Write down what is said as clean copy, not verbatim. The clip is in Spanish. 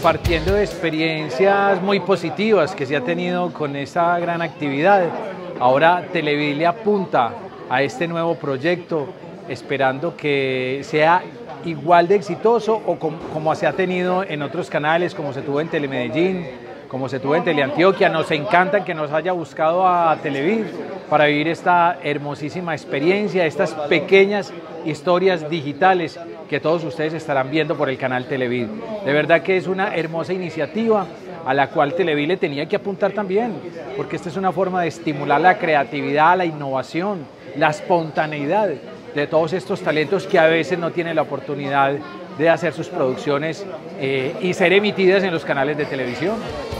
partiendo de experiencias muy positivas que se ha tenido con esta gran actividad, ahora Televid le apunta a este nuevo proyecto, esperando que sea igual de exitoso o como se ha tenido en otros canales, como se tuvo en Telemedellín, como se tuvo en Teleantioquia. Nos encanta que nos haya buscado a Televid para vivir esta hermosísima experiencia, estas pequeñas historias digitales que todos ustedes estarán viendo por el canal Televid. De verdad que es una hermosa iniciativa a la cual Televid le tenía que apuntar también, porque esta es una forma de estimular la creatividad, la innovación, la espontaneidad de todos estos talentos que a veces no tienen la oportunidad de hacer sus producciones y ser emitidas en los canales de televisión.